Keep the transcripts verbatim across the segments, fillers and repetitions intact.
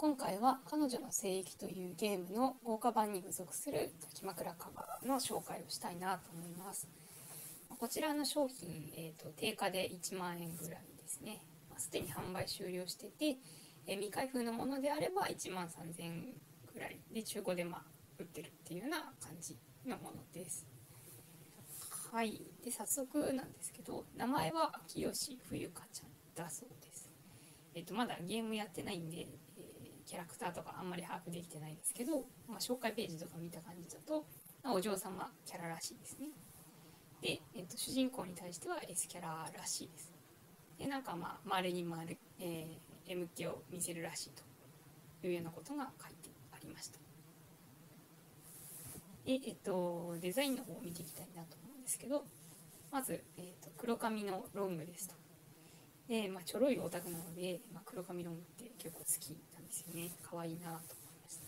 今回は彼女の聖域というゲームの豪華版に付属する抱き枕カバーの紹介をしたいなと思います。こちらの商品、えーと、定価でいちまんえんぐらいですね。すでに販売終了してて、えー、未開封のものであればいちまんさんぜんえんぐらいで中古でまあ売ってるっていうような感じのものです。はい。で、早速なんですけど、名前は秋吉冬香ちゃんだそうです。えっと、まだゲームやってないんで、えー、キャラクターとかあんまり把握できてないですけど、まあ、紹介ページとか見た感じだと、まあ、お嬢様キャラらしいですね。で、えっと、主人公に対しては S キャラらしいです。で、なんかまあ、丸に丸、えー、M 気を見せるらしいというようなことが書いてありました。で、えっと、デザインの方を見ていきたいなと思うんですけど、まず、えっと、黒髪のロングですと。で、まあ、ちょろいオタクなので、まあ、黒髪ロングって結構好きなんですよね。可愛いなと思いました。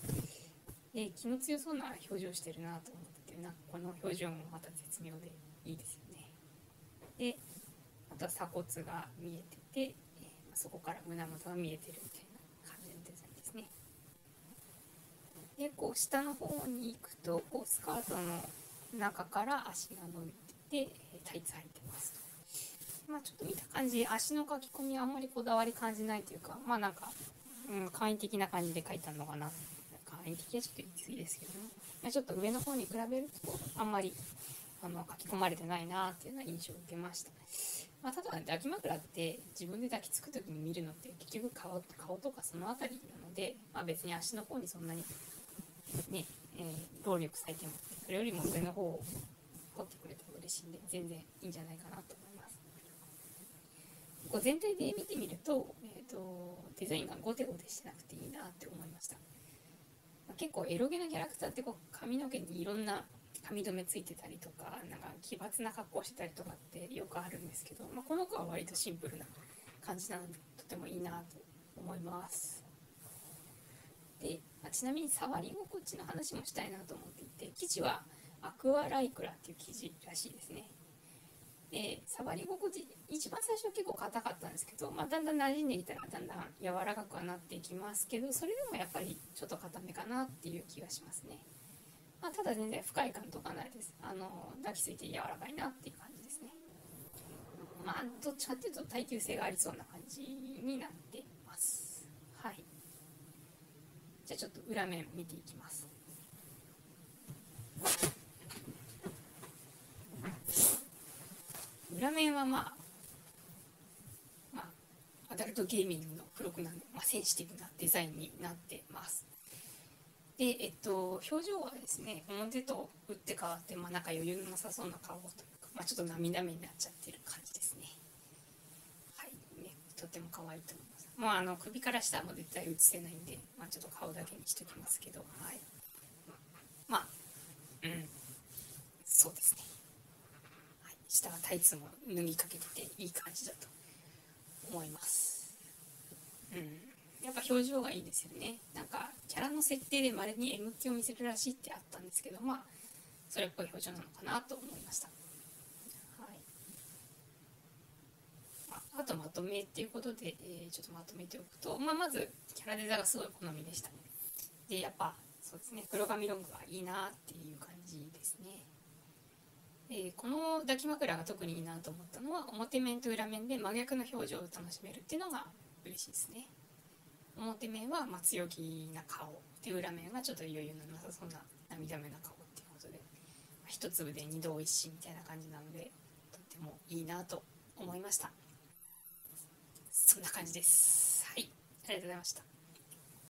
で、気の強そうな表情してるなと思ってて、なんかこの表情もまた絶妙でいいですよね。で、あとは鎖骨が見えてて、えー、そこから胸元が見えてるみたいな感じのデザインですね。で、こう下の方に行くと、こうスカートの中から足が伸びてて、タイツ履いてますと。まあ、ちょっと見た感じ、足の描き込みはあんまりこだわり感じないというか、まあなんか、うん、簡易的な感じで描いたのかな。簡易的はちょっと言い過ぎですけども、まあ、ちょっと上の方に比べると、あんまりあの書き込まれてないなっていうような印象を受けました。まあ、ただ、抱き枕って自分で抱きつくときに見るのって結局顔、顔とかそのあたりなので、まあ、別に足の方にそんなに、ねえー、労力割いても、それよりも上の方を取ってくれたら嬉しいんで、全然いいんじゃないかなと思います。こう全体で見てみると、えーと、デザインがゴテゴテしてなくていいなって思いました。まあ、結構エロゲなキャラクターってこう髪の毛にいろんな髪留めついてたりとか、なんか奇抜な格好してたりとかってよくあるんですけど、まあ、この子は割とシンプルな感じなのでとてもいいなと思います。で、まあ、ちなみに触り心地の話もしたいなと思っていて、生地はアクアライクラっていう生地らしいですね。で、触り心地、一番最初は結構硬かったんですけど、まあ、だんだん馴染んできたらだんだん柔らかくはなっていきますけど、それでもやっぱりちょっと硬めかなっていう気がしますね。まあ、ただ全然不快感とかないです。あの抱きついて柔らかいなっていう感じですね。まあ、どっちかっていうと耐久性がありそうな感じになっています。はい。じゃあちょっと裏面見ていきます。裏面はまあ、まあ、アダルトゲーミングの付録なんで、まあ、センシティブなデザインになってます。で、えっと、表情はですね、表と打って変わって、まあ、なんか余裕のなさそうな顔というか、まあ、ちょっと涙目になっちゃってる感じですね。はい、ね、とても可愛いと思います。もうあの首から下も絶対映せないんで、まあ、ちょっと顔だけにしときますけど、はい。まあ、うん、そうですね。はい、下はタイツも脱ぎかけてていい感じだと思います。うん。やっぱ表情がいいですよね。なんかキャラの設定でまれに M 気を見せるらしいってあったんですけど、まあそれっぽい表情なのかなと思いました。はい。あ, あとまとめっていうことで、えー、ちょっとまとめておくと、まあ、まずキャラデザがすごい好みでした。で、やっぱそうですね、黒髪ロングはいいなっていう感じですね。えー、この抱き枕が特にいいなと思ったのは、表面と裏面で真逆の表情を楽しめるっていうのが嬉しいですね。表面はまあ強気な顔で、裏面はちょっと余裕のなさそうな涙目な顔っていうことで、まあ、一粒で二度おいしいみたいな感じなので、とってもいいなと思いました。そんな感じです。はい、ありがとうございました。